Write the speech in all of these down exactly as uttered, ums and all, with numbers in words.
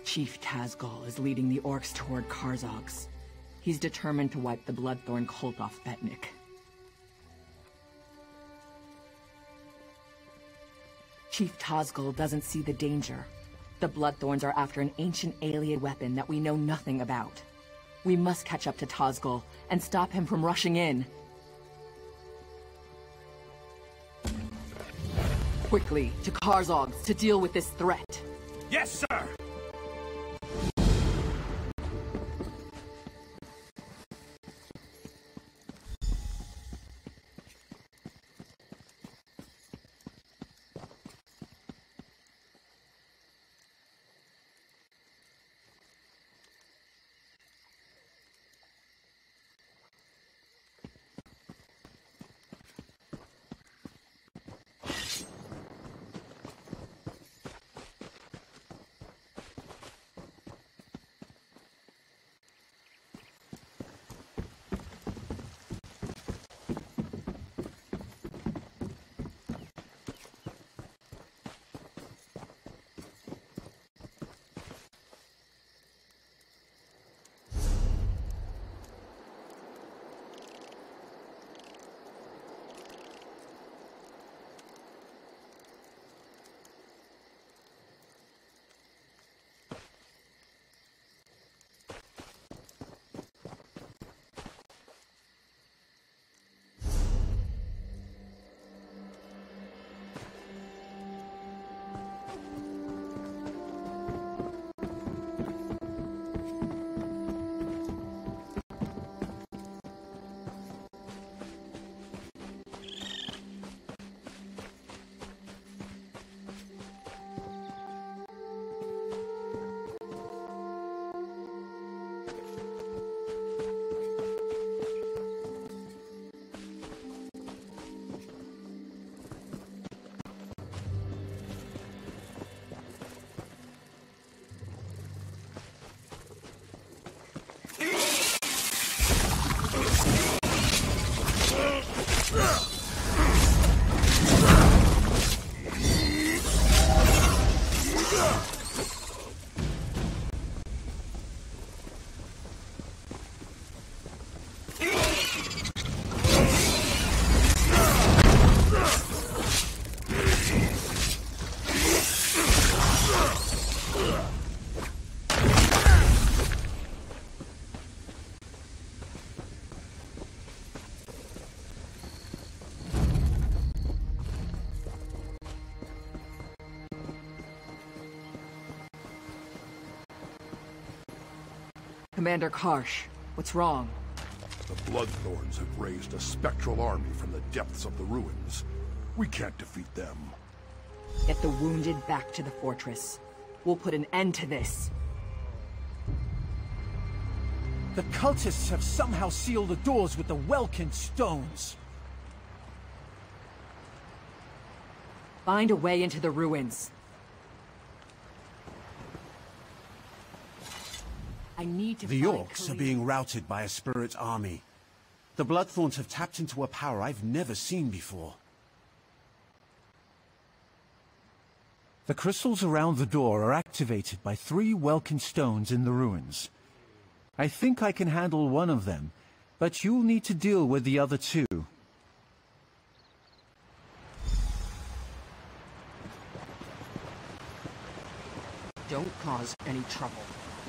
Chief Tazgol is leading the orcs toward Karzog's. He's determined to wipe the Bloodthorn cult off Betnik. Chief Tazgol doesn't see the danger. The Bloodthorns are after an ancient alien weapon that we know nothing about. We must catch up to Tazgol and stop him from rushing in. Quickly, to Karzog's to deal with this threat. Yes, sir! Commander Karsh, what's wrong? The Bloodthorns have raised a spectral army from the depths of the ruins. We can't defeat them. Get the wounded back to the fortress. We'll put an end to this. The cultists have somehow sealed the doors with the Welkin stones. Find a way into the ruins. I need to The find orcs Khalil. are being routed by a spirit army. The Bloodthorns have tapped into a power I've never seen before. The crystals around the door are activated by three Welkin stones in the ruins. I think I can handle one of them, but you'll need to deal with the other two. Don't cause any trouble.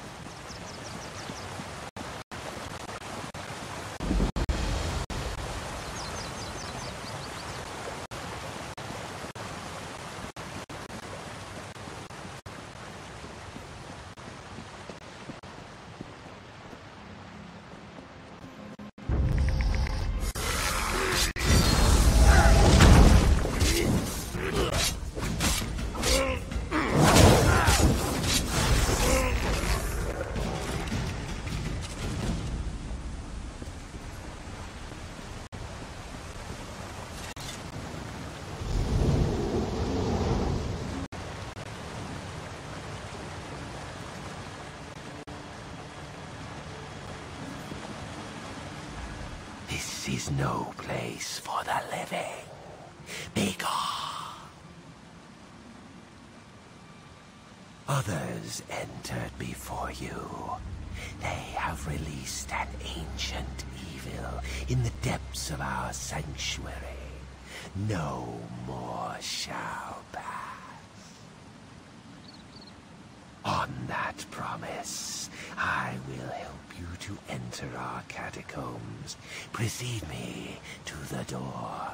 This is no place for the living. Be gone. Others entered before you. They have released an ancient evil in the depths of our sanctuary. No more shall pass. On that promise, I will help you to enter our catacombs. Precede me to the door.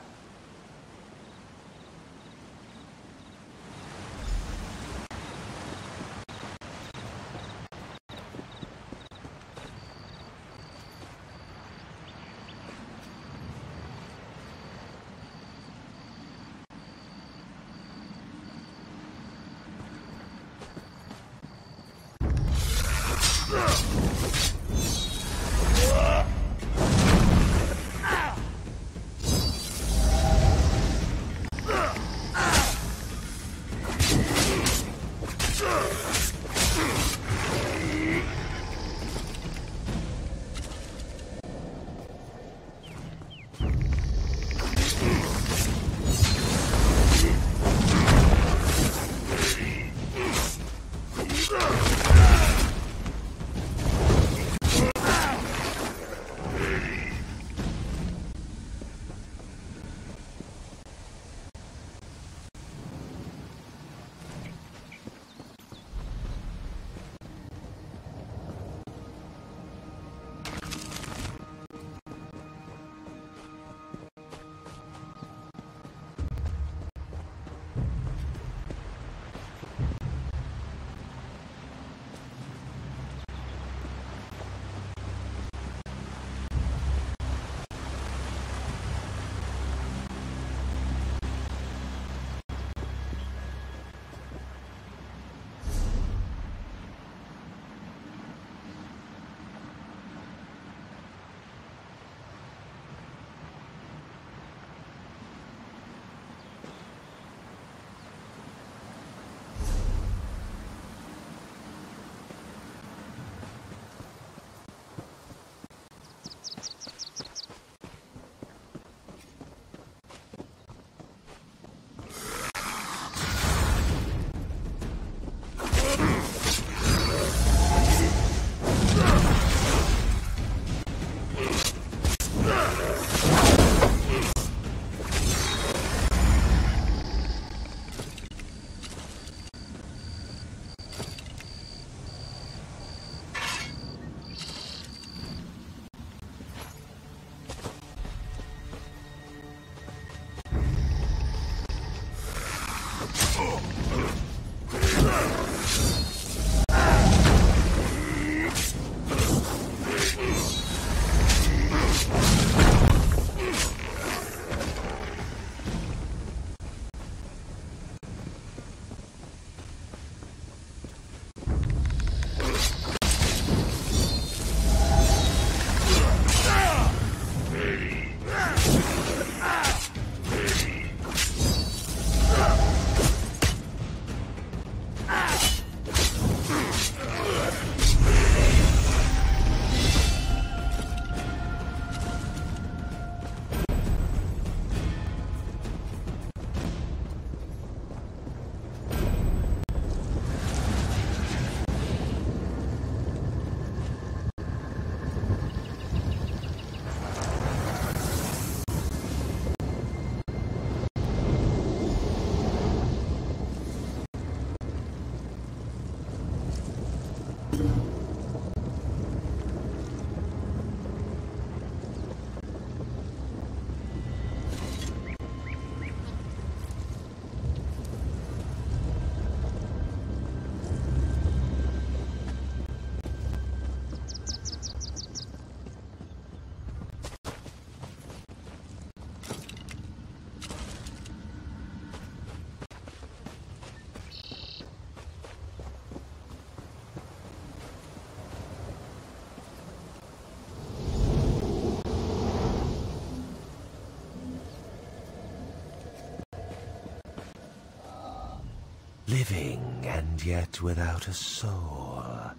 Living and yet without a soul.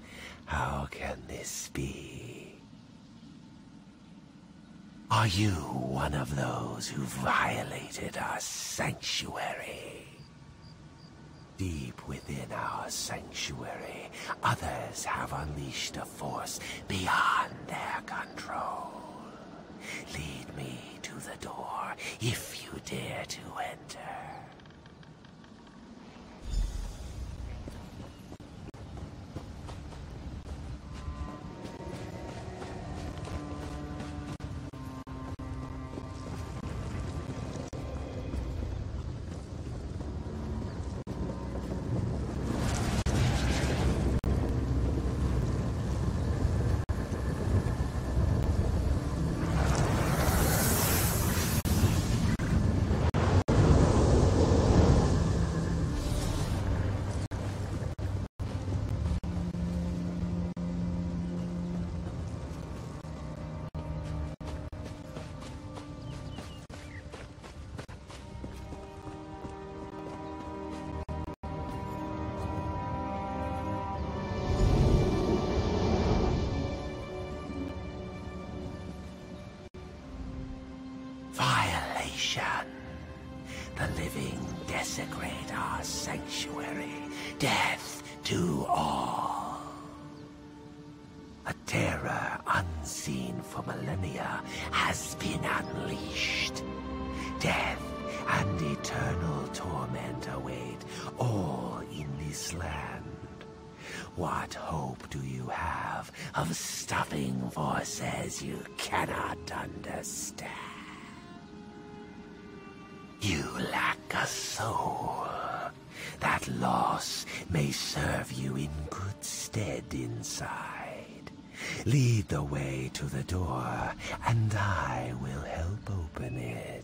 How can this be? Are you one of those who violated our sanctuary? Deep within our sanctuary, others have unleashed a force beyond their control. Lead me to the door if you dare to enter. Violation. The living desecrate our sanctuary. Death to all. A terror unseen for millennia has been unleashed. Death and eternal torment await all in this land. What hope do you have of stopping forces you cannot understand? You lack a soul. That loss may serve you in good stead inside. Lead the way to the door, and I will help open it.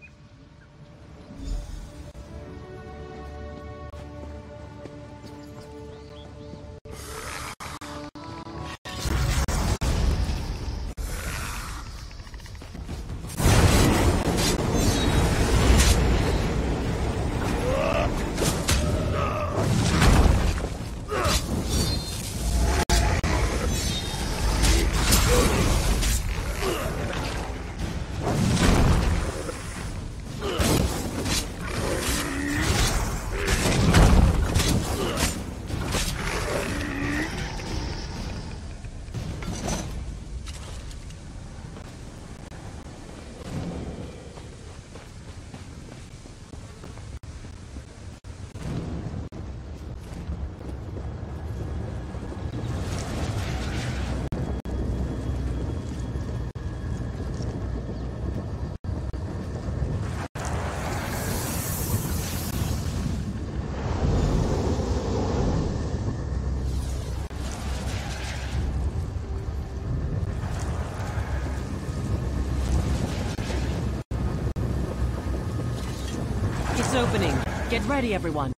It's opening. Get ready, everyone.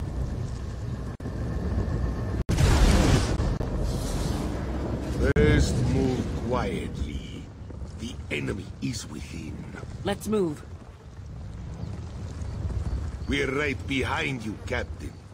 First, move quietly. The enemy is within. Let's move. We're right behind you, Captain.